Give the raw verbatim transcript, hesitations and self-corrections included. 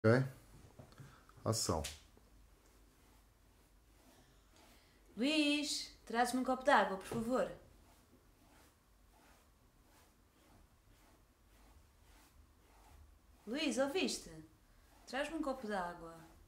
Ok? Ação. Luís, traz-me um copo de água, por favor. Luís, ouviste? Traz-me um copo de água.